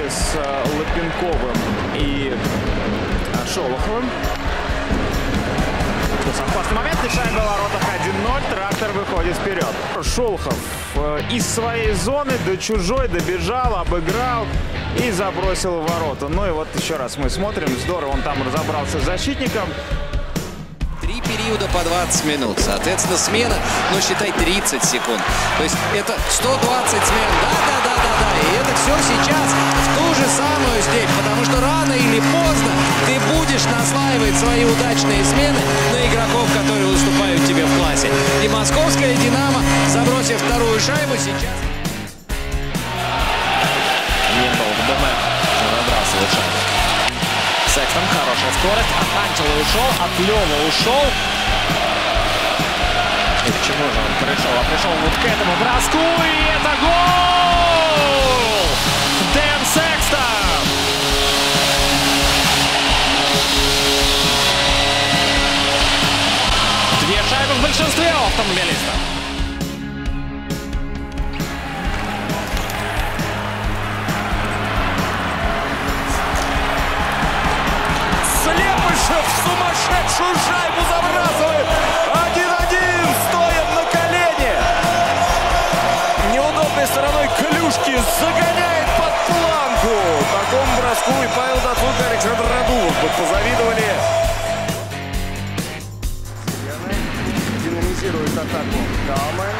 с Лапенковым и Шолоховым. Опасный момент, и шайба в воротах 1-0. Трактор выходит вперед. Шолохов из своей зоны до чужой добежал, обыграл и забросил в ворота. Ну и вот еще раз мы смотрим. Здорово он там разобрался с защитником. 3 периода по 20 минут. Соответственно, смена, ну, считай, 30 секунд. То есть это 120 смен. Да. И это все сейчас в ту же самую степь. Потому что рано или поздно ты будешь наслаивать свои удачные смены на игроков, которые выступают тебе в классе. И московская «Динамо», забросив вторую шайбу, сейчас... Недолго БМ выбрасывает шайбу. Секстон, хорошая скорость. От Антила ушел, от Лёва ушел. И к чему же он пришел? А пришел вот к этому броску, и это гол! Дэн Секстон! Две шайбы в большинстве у автомобилистов. Сумасшедшую шайбу забрасывает. 1-1, стоя на колени. Неудобной стороной клюшки загоняет под планку. Такому броску и Павел Дацук, и Александр Радулов бы позавидовали. Динамизирует атаку Калман.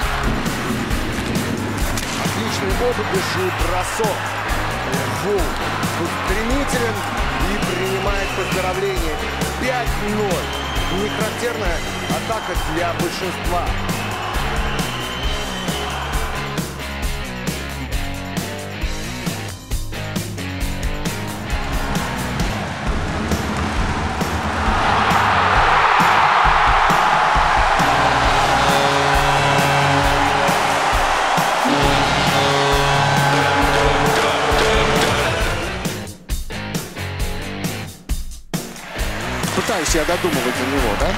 Отличный обыгрыш и бросок. Жул тут стремителен и принимает поздравление. 5-0. Нехарактерная атака для большинства. Пытаюсь я додумывать за него, да?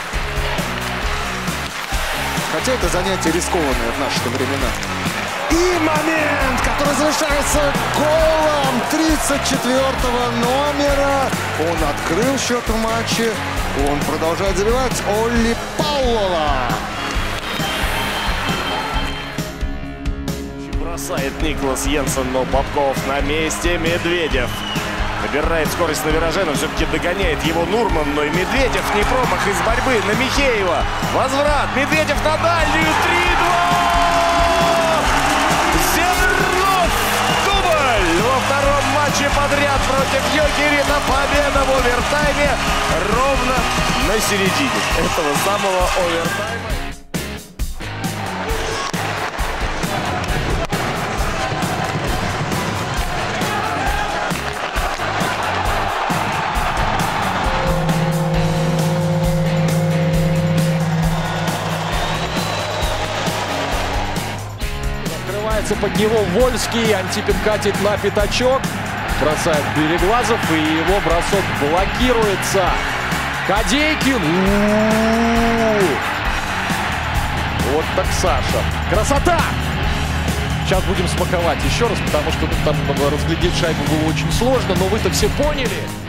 Хотя это занятие рискованное в наши времена. И момент, который завершается голом 34-го номера. Он открыл счет в матче. Он продолжает забивать. Олли Паулова. Бросает Никлас Йенсен, но Попков на месте. Медведев набирает скорость на вираже, но все-таки догоняет его Нурман. Но и Медведев не промах из борьбы на Михеева. Возврат. Медведев на дальнюю. 3-2. Зернов. Дубль. Во втором матче подряд против Йокерина. Победа в овертайме. Ровно на середине этого самого овертайма. Под него Вольский, Антипин катит на пятачок, бросает Береглазов, и его бросок блокируется. Кадейкин. Вот так Саша. Красота! Сейчас будем смаковать еще раз, потому что там разглядеть шайбу было очень сложно, но вы-то все поняли.